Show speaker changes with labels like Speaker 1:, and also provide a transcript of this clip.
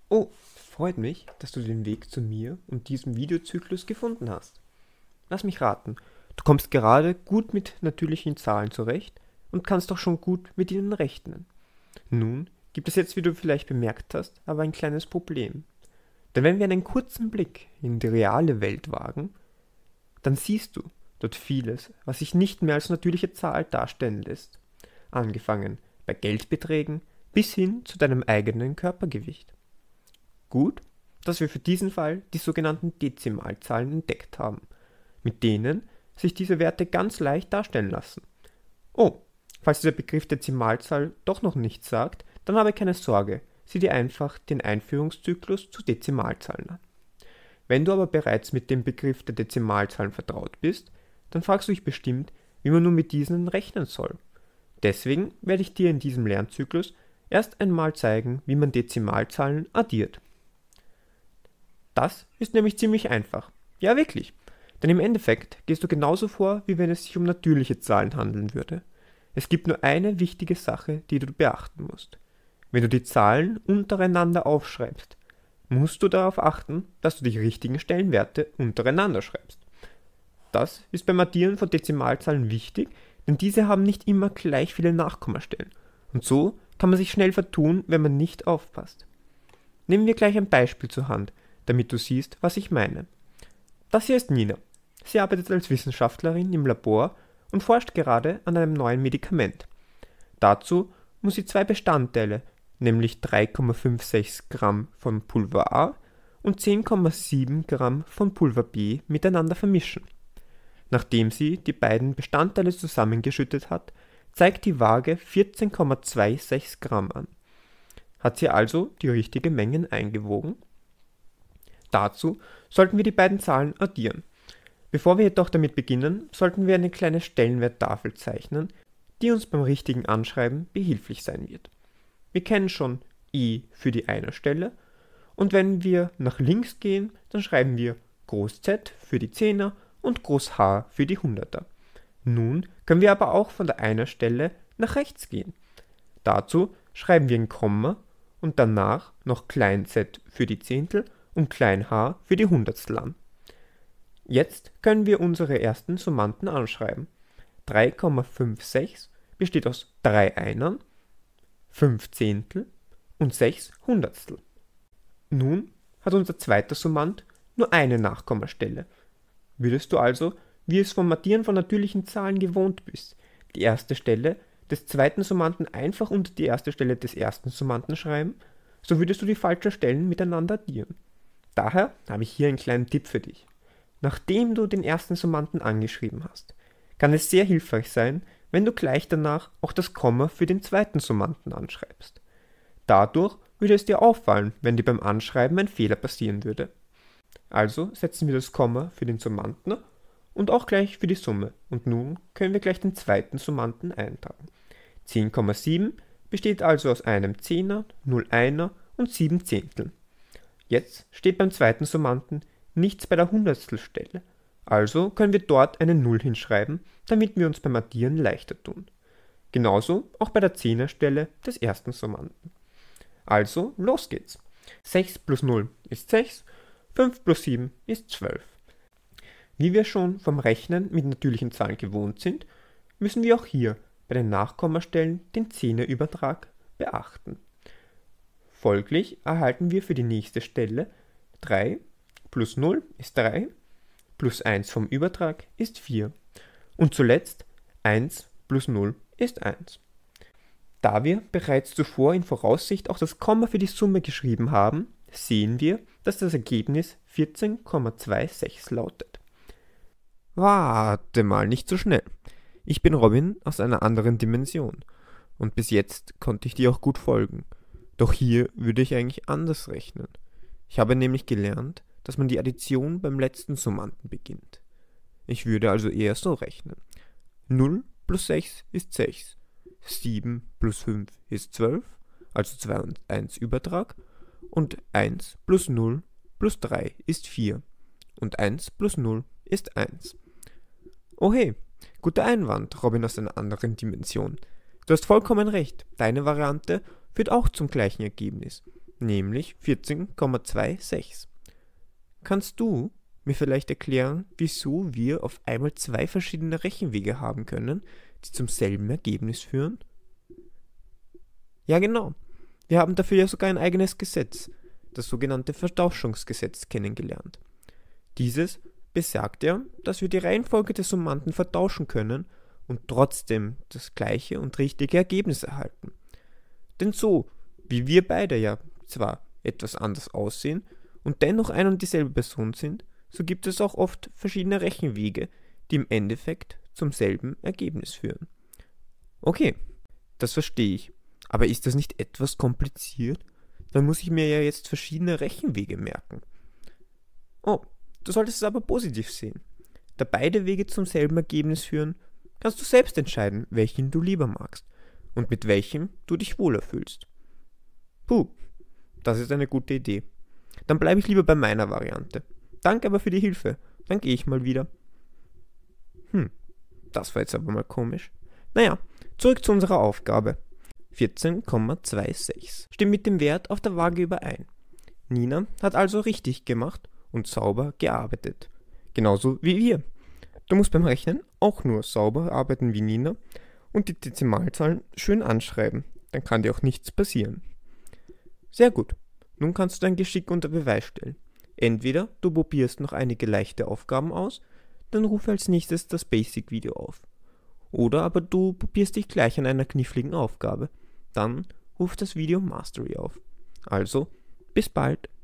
Speaker 1: Oh, freut mich, dass du den Weg zu mir und diesem Videozyklus gefunden hast. Lass mich raten, du kommst gerade gut mit natürlichen Zahlen zurecht und kannst auch schon gut mit ihnen rechnen. Nun gibt es jetzt, wie du vielleicht bemerkt hast, aber ein kleines Problem. Denn wenn wir einen kurzen Blick in die reale Welt wagen, dann siehst du dort vieles, was sich nicht mehr als natürliche Zahl darstellen lässt. Angefangen bei Geldbeträgen bis hin zu deinem eigenen Körpergewicht. Gut, dass wir für diesen Fall die sogenannten Dezimalzahlen entdeckt haben, mit denen sich diese Werte ganz leicht darstellen lassen. Oh, falls dieser Begriff Dezimalzahl doch noch nichts sagt, dann habe keine Sorge, sieh dir einfach den Einführungszyklus zu Dezimalzahlen an. Wenn du aber bereits mit dem Begriff der Dezimalzahlen vertraut bist, dann fragst du dich bestimmt, wie man nun mit diesen rechnen soll. Deswegen werde ich dir in diesem Lernzyklus erst einmal zeigen, wie man Dezimalzahlen addiert. Das ist nämlich ziemlich einfach. Ja, wirklich. Denn im Endeffekt gehst du genauso vor, wie wenn es sich um natürliche Zahlen handeln würde. Es gibt nur eine wichtige Sache, die du beachten musst. Wenn du die Zahlen untereinander aufschreibst, musst du darauf achten, dass du die richtigen Stellenwerte untereinander schreibst. Das ist beim Addieren von Dezimalzahlen wichtig, denn diese haben nicht immer gleich viele Nachkommastellen. Und so kann man sich schnell vertun, wenn man nicht aufpasst. Nehmen wir gleich ein Beispiel zur Hand, damit du siehst, was ich meine. Das hier ist Nina. Sie arbeitet als Wissenschaftlerin im Labor und forscht gerade an einem neuen Medikament. Dazu muss sie zwei Bestandteile, nämlich 3,56 Gramm von Pulver A und 10,7 Gramm von Pulver B miteinander vermischen. Nachdem sie die beiden Bestandteile zusammengeschüttet hat, zeigt die Waage 14,26 Gramm an. Hat sie also die richtige Menge eingewogen? Dazu sollten wir die beiden Zahlen addieren. Bevor wir jedoch damit beginnen, sollten wir eine kleine Stellenwerttafel zeichnen, die uns beim richtigen Anschreiben behilflich sein wird. Wir kennen schon i für die Einerstelle und wenn wir nach links gehen, dann schreiben wir Groß Z für die Zehner und Groß H für die Hunderter. Nun können wir aber auch von der Einerstelle nach rechts gehen. Dazu schreiben wir ein Komma und danach noch klein z für die Zehntel und klein h für die Hundertstel an. Jetzt können wir unsere ersten Summanden anschreiben. 3,56 besteht aus 3 Einern, 5 Zehntel und 6 Hundertstel. Nun hat unser zweiter Summand nur eine Nachkommastelle. Würdest du also, wie es vom Addieren von natürlichen Zahlen gewohnt bist, die erste Stelle des zweiten Summanden einfach unter die erste Stelle des ersten Summanden schreiben, so würdest du die falschen Stellen miteinander addieren. Daher habe ich hier einen kleinen Tipp für dich. Nachdem du den ersten Summanden angeschrieben hast, kann es sehr hilfreich sein, wenn du gleich danach auch das Komma für den zweiten Summanden anschreibst. Dadurch würde es dir auffallen, wenn dir beim Anschreiben ein Fehler passieren würde. Also setzen wir das Komma für den Summanden und auch gleich für die Summe. Und nun können wir gleich den zweiten Summanden eintragen. 10,7 besteht also aus einem Zehner, 0 Einer und 7 Zehnteln. Jetzt steht beim zweiten Summanden nichts bei der Hundertstelstelle. Also können wir dort eine 0 hinschreiben, damit wir uns beim Addieren leichter tun. Genauso auch bei der Zehnerstelle des ersten Summanden. Also, los geht's. 6 plus 0 ist 6, 5 plus 7 ist 12. Wie wir schon vom Rechnen mit natürlichen Zahlen gewohnt sind, müssen wir auch hier bei den Nachkommastellen den Zehnerübertrag beachten. Folglich erhalten wir für die nächste Stelle 3 plus 0 ist 3, plus 1 vom Übertrag ist 4 und zuletzt 1 plus 0 ist 1. Da wir bereits zuvor in Voraussicht auch das Komma für die Summe geschrieben haben, sehen wir, dass das Ergebnis 14,26 lautet. Warte mal, nicht so schnell. Ich bin Robin aus einer anderen Dimension und bis jetzt konnte ich dir auch gut folgen. Doch hier würde ich eigentlich anders rechnen. Ich habe nämlich gelernt, dass man die Addition beim letzten Summanden beginnt. Ich würde also eher so rechnen. 0 plus 6 ist 6. 7 plus 5 ist 12, also 2 und 1 Übertrag. Und 1 plus 0 plus 3 ist 4. Und 1 plus 0 ist 1. Oh hey, guter Einwand, Robin aus einer anderen Dimension. Du hast vollkommen recht, deine Variante führt auch zum gleichen Ergebnis. nämlich 14,26. Kannst du mir vielleicht erklären, wieso wir auf einmal zwei verschiedene Rechenwege haben können, die zum selben Ergebnis führen? Ja, genau. Wir haben dafür ja sogar ein eigenes Gesetz, das sogenannte Vertauschungsgesetz, kennengelernt. Dieses besagt ja, dass wir die Reihenfolge der Summanden vertauschen können und trotzdem das gleiche und richtige Ergebnis erhalten. Denn so, wie wir beide ja zwar etwas anders aussehen und dennoch ein und dieselbe Person sind, so gibt es auch oft verschiedene Rechenwege, die im Endeffekt zum selben Ergebnis führen. Okay, das verstehe ich. Aber ist das nicht etwas kompliziert? Dann muss ich mir ja jetzt verschiedene Rechenwege merken. Oh, du solltest es aber positiv sehen. Da beide Wege zum selben Ergebnis führen, kannst du selbst entscheiden, welchen du lieber magst und mit welchem du dich wohler fühlst. Puh, das ist eine gute Idee. Dann bleibe ich lieber bei meiner Variante. Danke aber für die Hilfe. Dann gehe ich mal wieder. Das war jetzt aber mal komisch. Naja, zurück zu unserer Aufgabe. 14,26 stimmt mit dem Wert auf der Waage überein. Nina hat also richtig gemacht und sauber gearbeitet. Genauso wie wir. Du musst beim Rechnen auch nur sauber arbeiten wie Nina und die Dezimalzahlen schön anschreiben. Dann kann dir auch nichts passieren. Sehr gut. Nun kannst du dein Geschick unter Beweis stellen. Entweder du probierst noch einige leichte Aufgaben aus, dann rufe als nächstes das Basic-Video auf. Oder aber du probierst dich gleich an einer kniffligen Aufgabe. Dann ruf das Video Mastery auf. Also, bis bald.